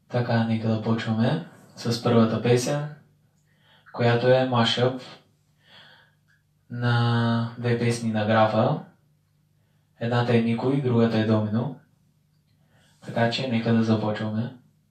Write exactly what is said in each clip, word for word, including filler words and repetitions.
Така, нека да почваме с първата песен, която е машъп на две песни на Графа. Едната е Никой, другата е Домино. Така че нека да започваме.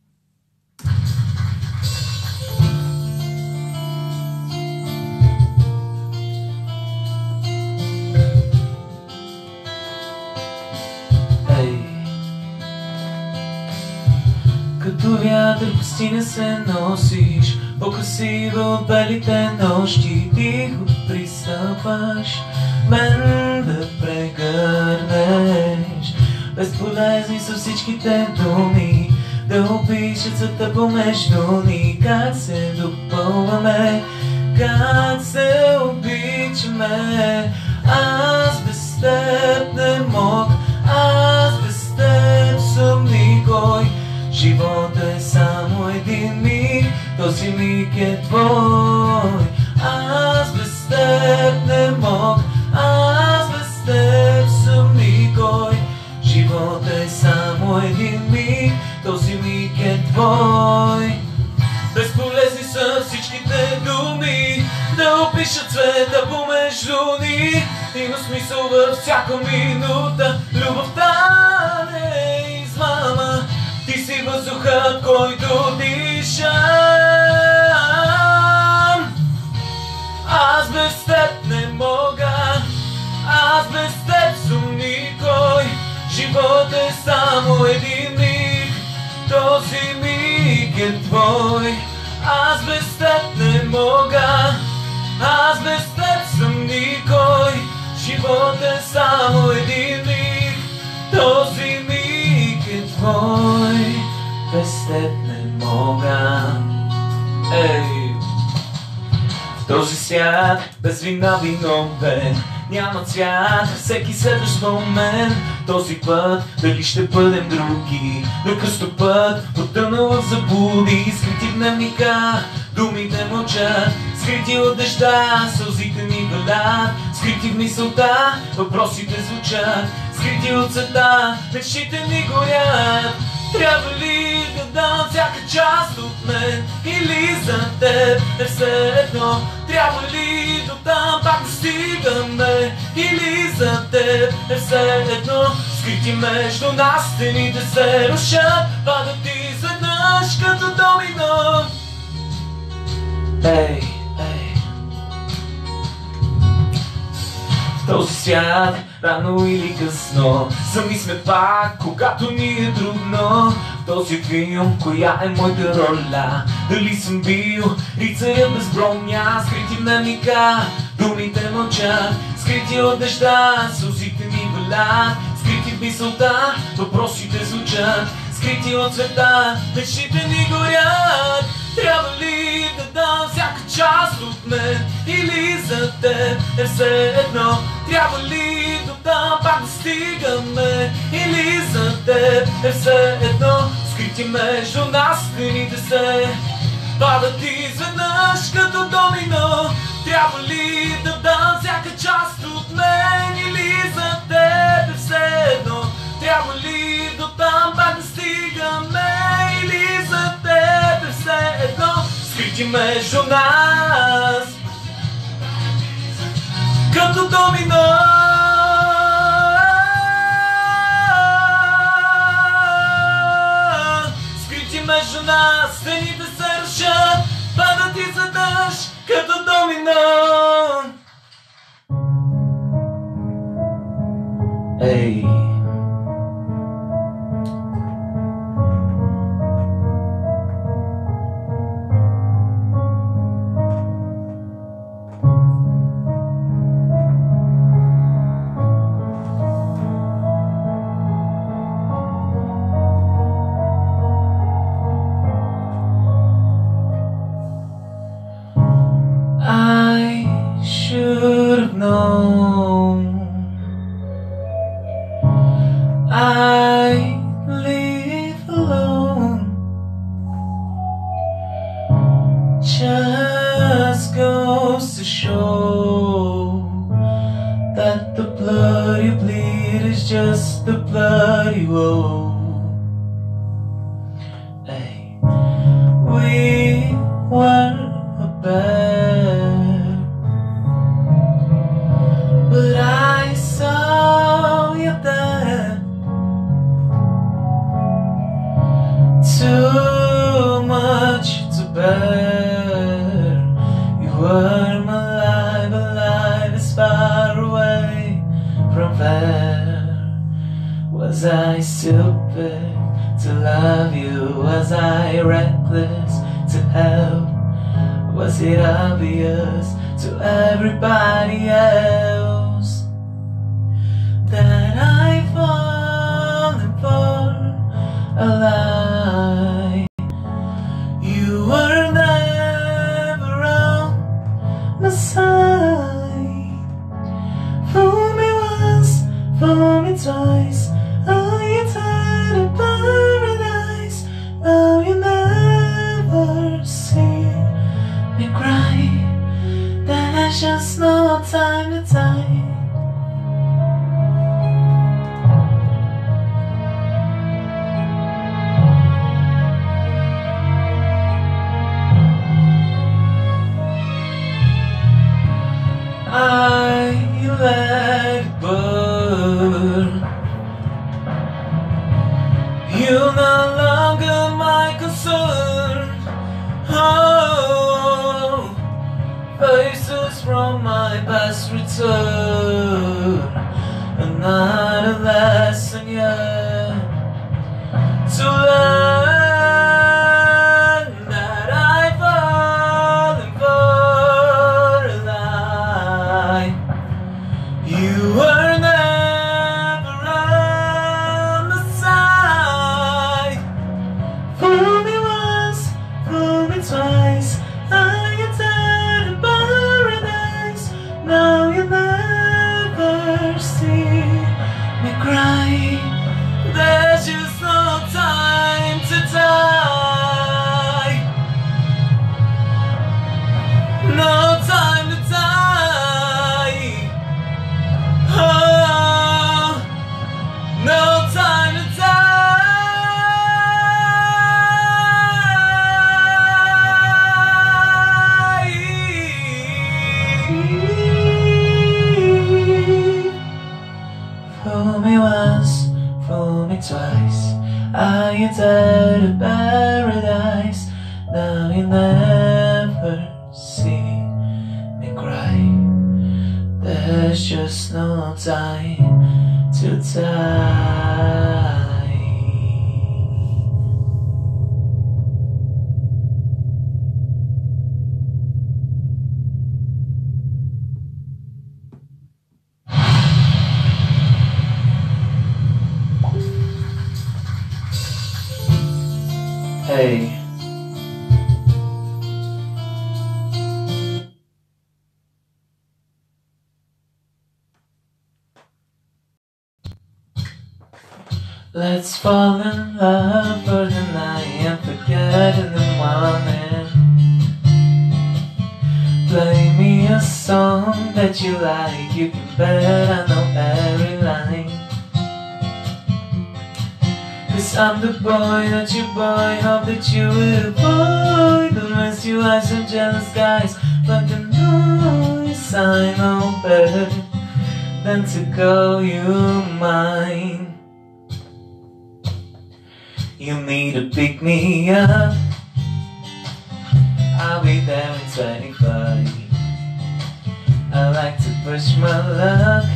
Като вятър пустиня се носиш, по-красива от белите нощи. Тихо пристъпваш мен да прегърнеш. Безполезни са всичките думи да опишат света помежду ни. Как се допълваме, как се обичаме. Аз без теб не мог, аз без теб съм никой. Животът е само един миг, този миг е твой. Аз без теб не мог, аз без теб съм никой. Животът е само един миг, този миг е твой. Безполезни са всичките думи да опишат света помежду ни. Има смисъл във всяка минута, любовта не е измама. Ти си въздухът, който дишам. Аз без теб не мога, аз без теб съм никой. Живот е само един миг, този миг е твой. Аз без теб не мога, аз без теб съм никой. Живот е само един миг, този миг е твой. Без теб не мога. Ей! В този свят без вина виновен няма цвят, всеки следващ момент. Този път дали ще бъдем други, на кръстопът потънал в заблуди. Скрити в дневника, думите мълчат, скрити от дъжда, сълзите ни валят. Скрити в мисълта, въпросите звучат, скрити от света, мечтите ни горят. Трябва ли да дам всяка част от мен или за теб е все едно? Трябва ли до там пак да стигаме или за теб е все едно? Скрити между нас стените се рушат, падат изведнъж като домино. Ей, ей. В този свят рано или късно сами сме пак, когато ни е трудно. В този филм коя е моята роля? Дали съм бил рицарят без броня? Скрити в дневника, думите мълчат, скрити от дъжда, сълзите ни валят. Скрити в мисълта, въпросите звучат, скрити от света, мечтите ни горят. Трябва ли да дам всяка част от мен или за теб е все едно? Трябва ли до там пак да стигаме или за теб е все едно? Скрити между нас стените се падат изведнъж като домино. Трябва ли да дам всяка част от мен или за теб е все едно? Трябва ли до там пак да стигаме или за теб е все едно? Скрити между нас като домино. Скрити между нас стените се рушат, падат изведнъж като домино. Ей! Should have known I live alone. Just goes to show that the blood you bleed is just the blood you owe. Hey. Was I stupid to love you? Was I reckless to help? Was it obvious to everybody else that I fallen for a lie? You were never on my side. Fool me once, fool me twice. Oh, you tried a paradise. Now you never see me cry. There's just no time to die. I let it burn. You're no longer my concern. Oh, faces from my past return. Another lesson yet to learn, that I've fallen for a lie. You were never on the side. Fool me once, fool me twice. I entered a paradise. Now you never see me cry. There's just no time to die. No time to die. Oh, no time to die. Fool me once, fool me twice. I entered a paradise. Now you never see me cry. There's just no time to die. Hey, let's fall in love for the night and forget in the morning. Play me a song that you like. You can bet I know every line. Cause I'm the boy that you boy hope that you will avoid. Unless you are some jealous guys, but the noise I know better than to call you mine. You need to pick me up. I'll be there in twenty-five. I like to push my luck,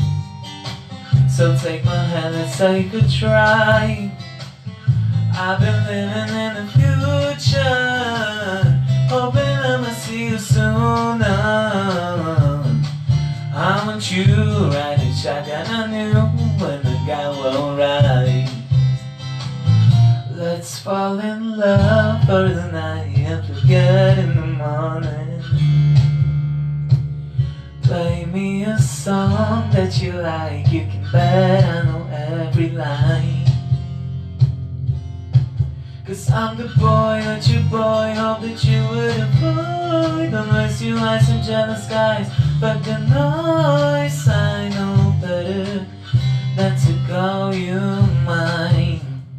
so take my hand, let's take a try. I've been living in the future, hoping I'ma see you sooner. I want you to ride a shotgun on you when the guy won't ride. Let's fall in love for the night and forget in the morning. Play me a song that you like. You can bet I know every line. Cause I'm the boy that you boy hope that you would avoid. Unless you like some jealous guys, but the noise I know better than to call you mine.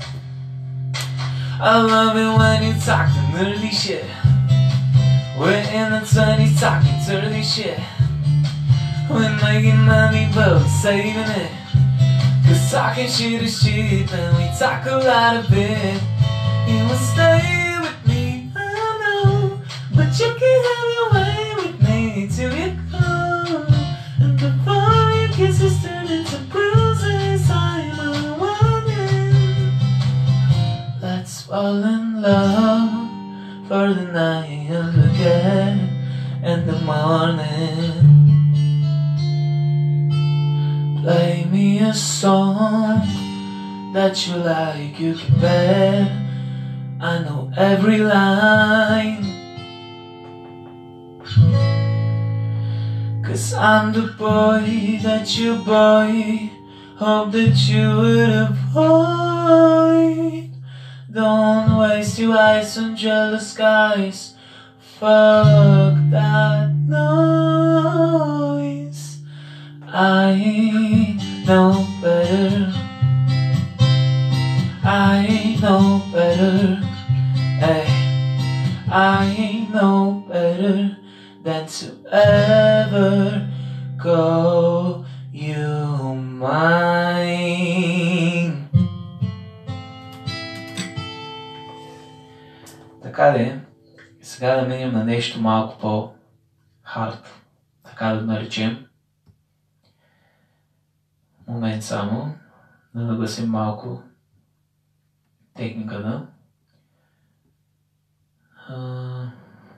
I love it when you talk the nerdy shit. We're in the twenties talking dirty shit. We're making money both saving it. Cause talking shit is cheap and we talk a lot of it. You will stay with me, I know, but you can have your way with me till you go. And before your kisses turn into bruises, I'm a fall in love for the night again in the morning. Play me a song that you like, you can bet I know every line. Cause I'm the boy that you boy hope that you would avoid. Don't waste your eyes on jealous guys. Fuck that noise. I know better. I know better. Ay, I know better than to ever go you mine. Така де, сега да минем на нещо малко по-хард, така да го наречем. Момент само, да нагласим малко техниката. Uh...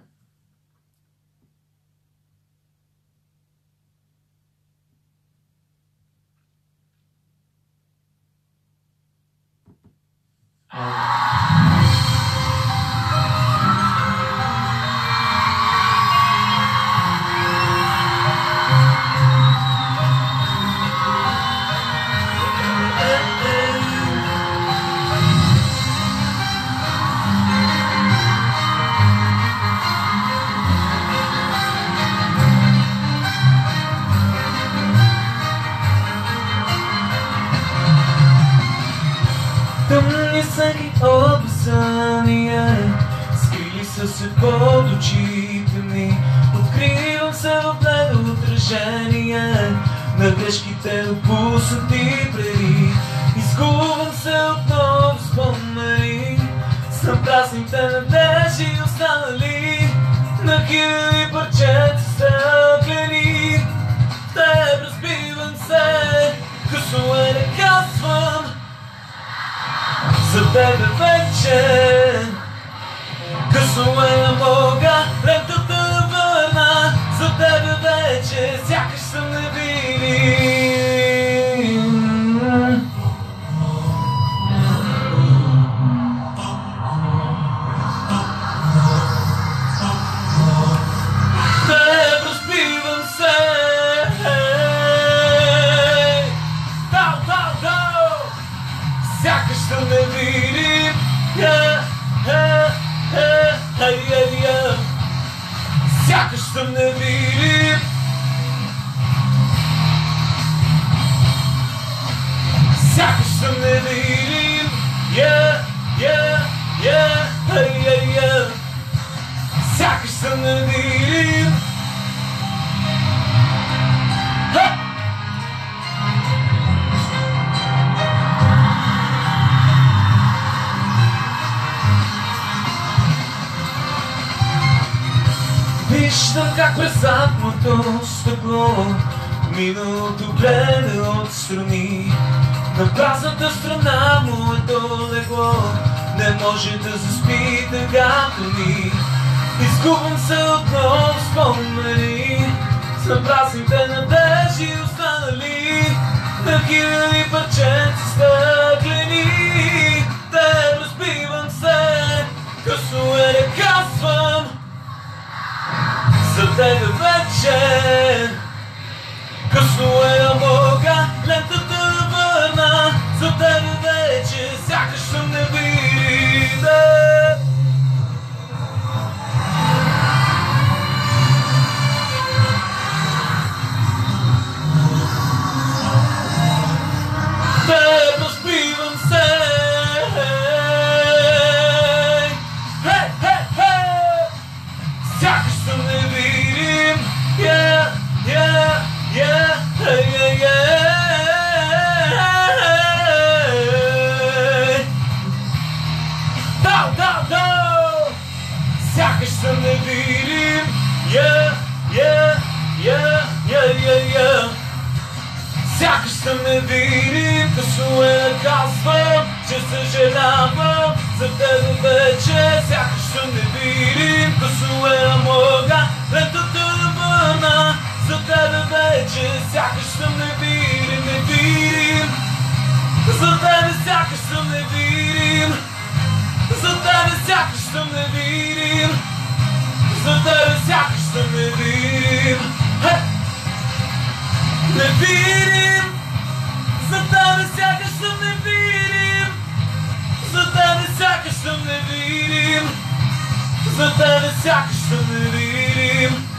Тъмни сънки обсъния, скрили са се под очите ми. Откривам се в бледо отражение на грешките допуснати преди. Изгубвам се отново в спомени с напрасните надежди останали на хиляди парчета стъклени. В теб разбивам се, късно е да казвам за тебе вече. Късно е да мога лентата да върна за тебе вече, сякаш съм невинен. Теб разбивам се. Дау, дау, дау. Сякаш съм невинен. Yeah, yeah, yeah, yeah, yeah, yeah. Сякаш съм невидим. Сякаш съм невидим. Yeah, yeah, yeah, yeah, yeah, yeah. Сякаш съм невидим. Виждам как през задното стъкло миналото гледа отстрани. На празната страна моето легло не може да заспи тъгата ми. Изгубвам се отново в спомени с напразните надежди останали на хиляди парченца стъклени. Те разбивам се, късно е да казвам за тебе вече. Късно е да мога лентата да върна за тебе вече, сякаш съм невидим. Теб разбивам се. Хей, хей, хей. Сякаш съм невидим. Yeah, yeah, yeah, yeah, yeah. Дау, дау, дау. Сякаш съм невидим. Yeah, yeah, yeah, yeah, yeah, yeah. Сякаш съм невидим. Късно е да казвам, че съжалявам За тебе вече сякаш съм невидим. Късно е мъга, лентата да върна. За тебе вече сякаш съм невидим, невидим. За тебе сякаш съм невидим. За тебе сякаш съм невидим. За тебе сякаш съм невидим. Невидим. За тебе сякаш съм невидим. За тебе сякаш съм невидим. За тебе сякаш съм невидим.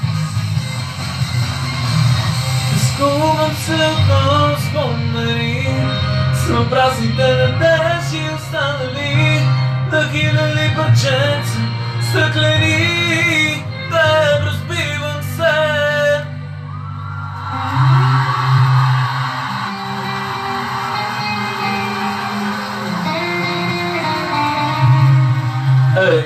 Изгубвам се отново в спомени, с напразните надежди останали на хиляди парченца стъклени. Теб разбивам се. Ей!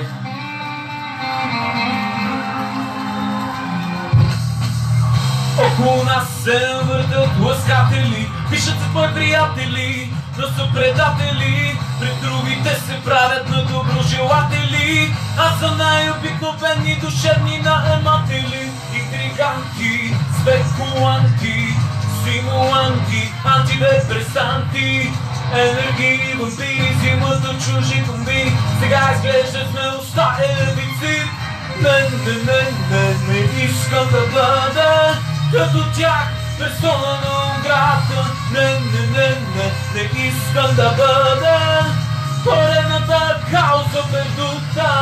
Около нас се въртат лъскатели, пишат се твои приятели, но са предатели. Пред другите се правят на доброжелатели. Аз съм най-обикновени душевни наематели. Интриганти, спекуланти, симуланти, антидепресанти, енергийни вампири взимат от чужи комбини. Сега изглежда смелостта е дефицит. Не, не, не, не, не искам да бъда като тях, персона нон грата. Не, не, не, не, не искам да бъда поредната кауза пердута.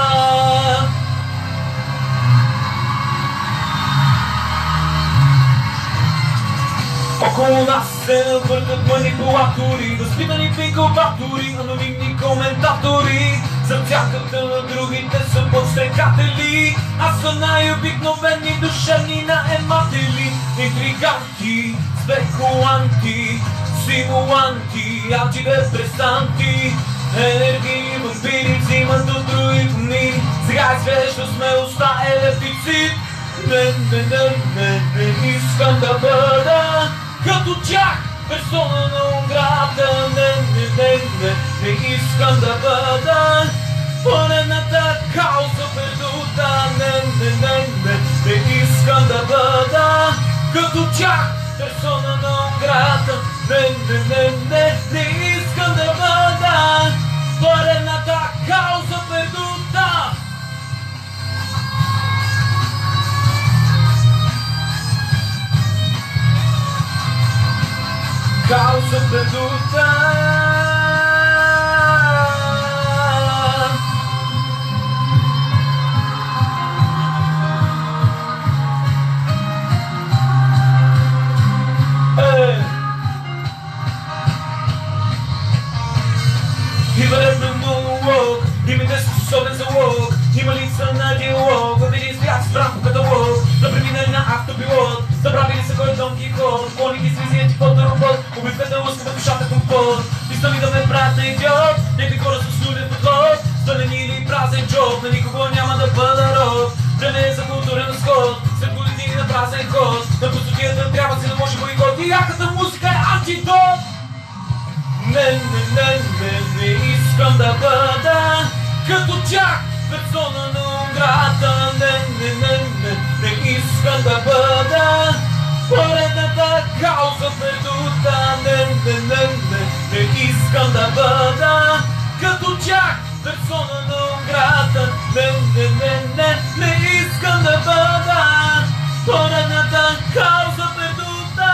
Около нас се въртат манипулатори, възпитани в инкубатори, анонимни коментатори. Сърцятата на другите са подстрекатели. Аз съм най-обикновени душевни наематели. Интриганти, спекуланти, симуланти, антидепресанти, енергийни вампири взимат от други комини. Сега изглежда смелостта е дефицит. Не, не, не, не, не искам да бъда като тях, персона нон грата. Не, не, не, не, не искам да бъда поредната кауза пердута. Не, не, не, не, не искам да бъда като тях, персона нон грата. Не, не, не, не, не искам да бъда поредната кауза пердута. Causa perduta. Hey. Има ред на монолог, има те способен за лог. Има лица на диалог, въведи свят с прах по каталог. Да преминали на автопилот, забравили се кой е Дон Кихот. Клоните слизи антиподна робот, обиквете лъската душата комфорт. Мисля ми да ме правят на идиот, някакви хора с нулев подход. Стълен или празен джоб, на никого няма да бъда род. Време е за културен разход, след години на празен ход. На пустотията трябва си да може бойкот и яката музика е антидот. Не, не, не, не, не искам да бъда като тях, персона нон грата. Не, не, не, не, не искам да бъда поредната кауза пердута. Не, не, не, не, не искам да бъда като тях, персона нон грата. Не, не, не, не, не искам да бъда поредната кауза пердута.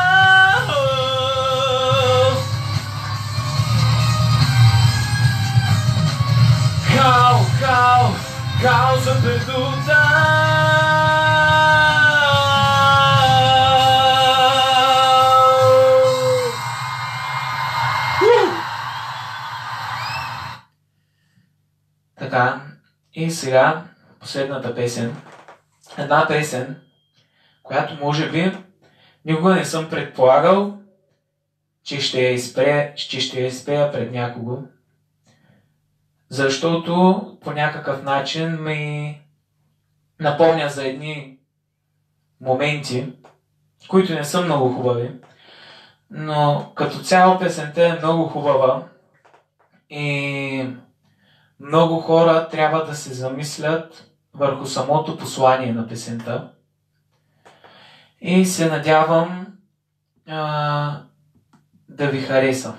Као, као, causa perduta. Така, и сега последната песен. Една песен, която може би никога не съм предполагал, че ще я изпея, че ще я изпея пред някого. Защото по някакъв начин ми напомня за едни моменти, които не са много хубави, но като цяло песента е много хубава и Много хора трябва да се замислят върху самото послание на песента. И се надявам а, да ви хареса.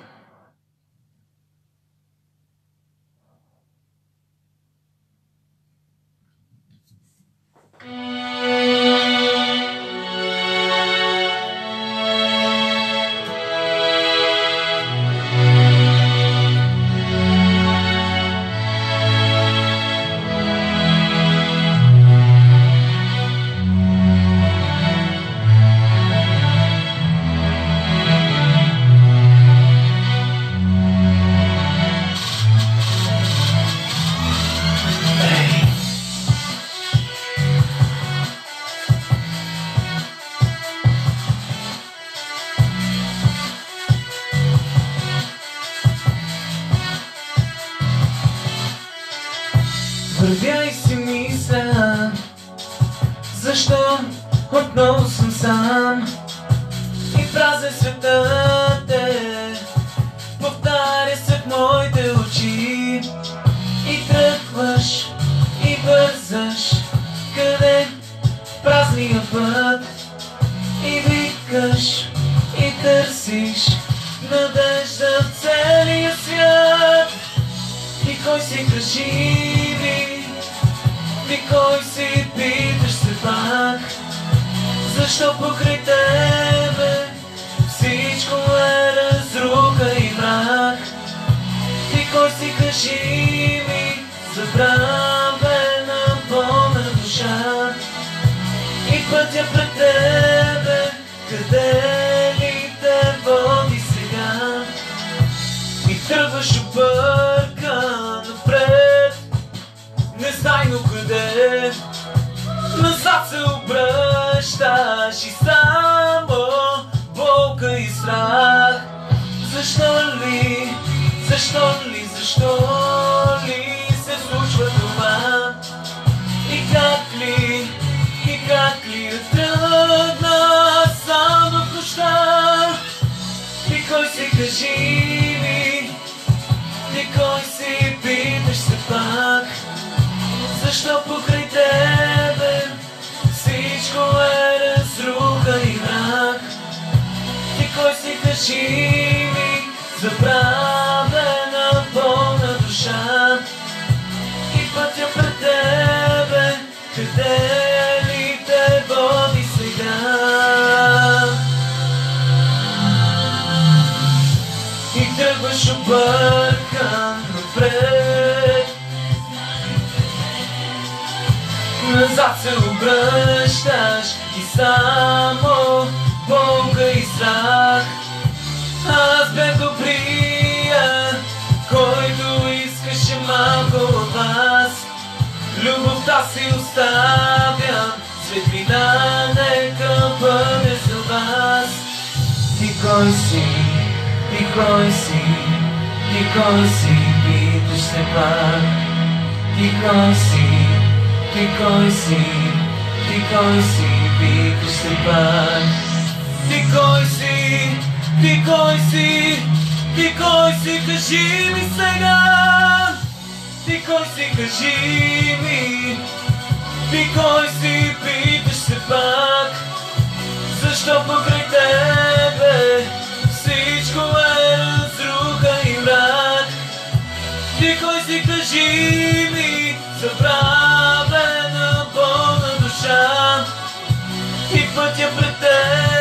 Вървя и си мисля, защо отново съм сам и празен светът е, повтаря се в моите очи. И тръгваш, и бързаш, къде празния път, и викаш, и търсиш надежда в целия свят. И кой си, кажи ми, ти кой си, питаш се пак, защо покрай тебе всичко е разруха и мрак. Ти кой си, кажи ми, забравена болна душа, и пътя пред тебе, къде ли те води сега? И тръгваш объркан напред, незнайно къде, назад се обръщаш и само болка и страх. Защо ли, защо ли, защо ли се случва това? И как ли, и как ли е тръгна само в нощта? Ти кой си, кажи ми, ти кой си, питаш се пак, защо покрай тебе всичко е разруха и мрак? Ти кой си, кажи ми, забравена болна душа, и пътя пред тебе, къде ли те води сега? И тръгваш объркан напред, назад се обръщаш и само болка и страх. Аз бях добрия, който искаше малко от вас. Любовта си оставя, светлина нека бъде за вас. Ти кой си, ти кой си, ти кой си, питаш се пак. Ти кой си, ти кой си, ти кой си, питаш се пак. Ти кой си, ти кой си, ти кой си, кажи ми сега. Ти кой си, кажи ми, ти кой си, питаш се пак, защо покрай тебе всичко е разруха и мрак? Ти кой си, кажи ми, забравена болна душа, и пътя пред тебе,